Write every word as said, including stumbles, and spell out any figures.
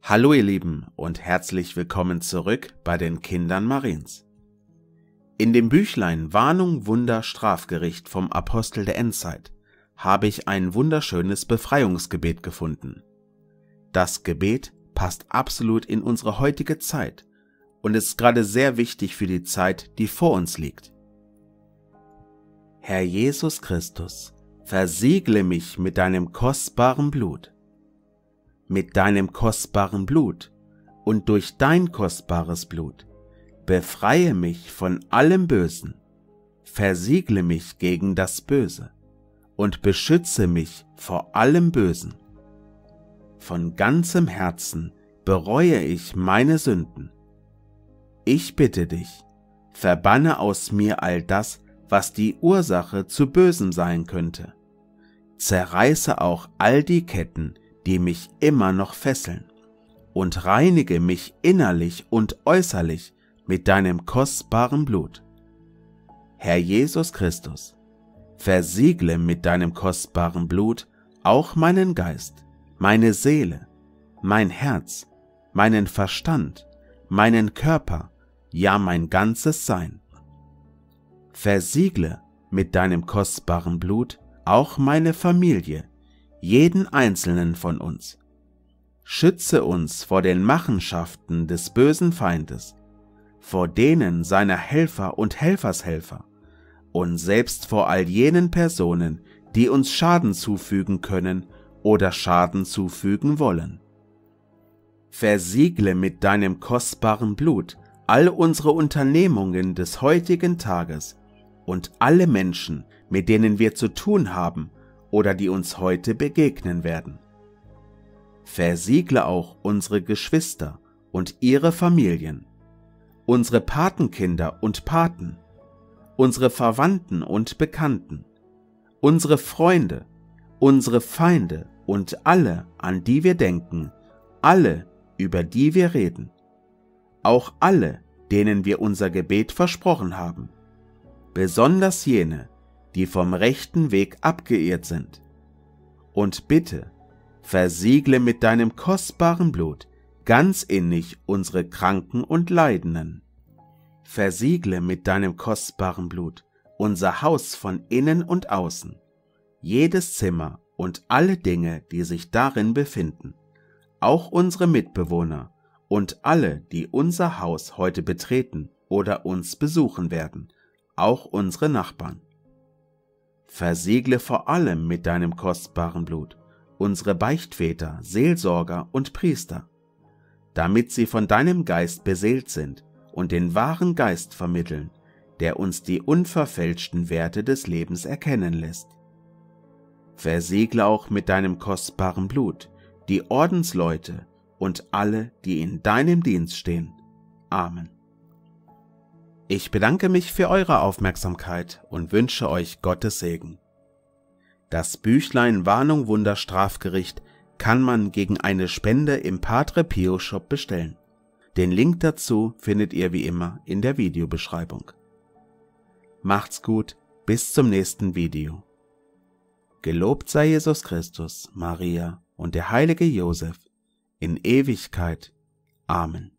Hallo ihr Lieben und herzlich willkommen zurück bei den Kindern Mariens. In dem Büchlein Warnung, Wunder, Strafgericht vom Apostel der Endzeit habe ich ein wunderschönes Befreiungsgebet gefunden. Das Gebet passt absolut in unsere heutige Zeit und ist gerade sehr wichtig für die Zeit, die vor uns liegt. Herr Jesus Christus, versiegle mich mit deinem kostbaren Blut. Mit deinem kostbaren Blut und durch dein kostbares Blut befreie mich von allem Bösen, versiegle mich gegen das Böse und beschütze mich vor allem Bösen. Von ganzem Herzen bereue ich meine Sünden. Ich bitte dich, verbanne aus mir all das, was die Ursache zu Bösem sein könnte. Zerreiße auch all die Ketten, die mich immer noch fesseln, und reinige mich innerlich und äußerlich mit deinem kostbaren Blut. Herr Jesus Christus, versiegle mit deinem kostbaren Blut auch meinen Geist, meine Seele, mein Herz, meinen Verstand, meinen Körper, ja mein ganzes Sein. Versiegle mit deinem kostbaren Blut auch meine Familie, jeden einzelnen von uns. Schütze uns vor den Machenschaften des bösen Feindes, vor denen seiner Helfer und Helfershelfer und selbst vor all jenen Personen, die uns Schaden zufügen können oder Schaden zufügen wollen. Versiegle mit deinem kostbaren Blut all unsere Unternehmungen des heutigen Tages und alle Menschen, mit denen wir zu tun haben oder die uns heute begegnen werden. Versiegle auch unsere Geschwister und ihre Familien, unsere Patenkinder und Paten, unsere Verwandten und Bekannten, unsere Freunde, unsere Feinde und alle, an die wir denken, alle, über die wir reden, auch alle, denen wir unser Gebet versprochen haben, besonders jene, die vom rechten Weg abgeirrt sind. Und bitte, versiegle mit deinem kostbaren Blut ganz innig unsere Kranken und Leidenden. Versiegle mit deinem kostbaren Blut unser Haus von innen und außen, jedes Zimmer und alle Dinge, die sich darin befinden, auch unsere Mitbewohner und alle, die unser Haus heute betreten oder uns besuchen werden, auch unsere Nachbarn. Versiegle vor allem mit deinem kostbaren Blut unsere Beichtväter, Seelsorger und Priester, damit sie von deinem Geist beseelt sind und den wahren Geist vermitteln, der uns die unverfälschten Werte des Lebens erkennen lässt. Versiegle auch mit deinem kostbaren Blut die Ordensleute und alle, die in deinem Dienst stehen. Amen. Ich bedanke mich für eure Aufmerksamkeit und wünsche euch Gottes Segen. Das Büchlein Warnung, Wunder, Strafgericht kann man gegen eine Spende im Padre Pio Shop bestellen. Den Link dazu findet ihr wie immer in der Videobeschreibung. Macht's gut, bis zum nächsten Video. Gelobt sei Jesus Christus, Maria und der heilige Josef in Ewigkeit. Amen.